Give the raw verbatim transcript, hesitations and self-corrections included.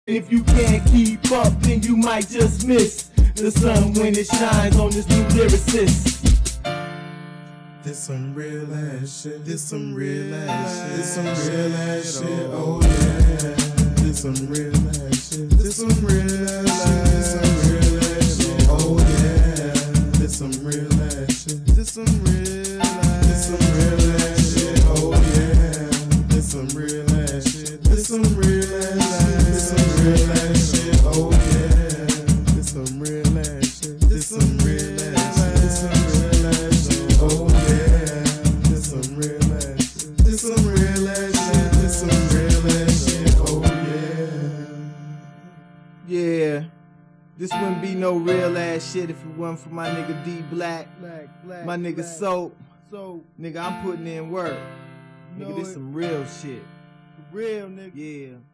If you can't keep up, then you might just miss the sun when it shines on this new lyricist. This some real ass shit, this some real ass shit, this some real ass shit, oh yeah. This some real ass shit, this some real ass shit, this some real ass shit, oh yeah. This some real ass shit, this some real ass, this some real ass shit, oh yeah. This some real ass shit, this some real ass, this some real ass shit, oh yeah. This some real ass shit, this some real ass shit, this some real ass shit, oh yeah. This some real ass shit, this some real ass shit, this some real ass shit, oh yeah. Yeah, this wouldn't be no real ass shit if it wasn't for my nigga D Black, Black, Black my nigga Black. Soap. Soap. Nigga, I'm putting in work. Nigga, this some real shit. Real, nigga. Yeah.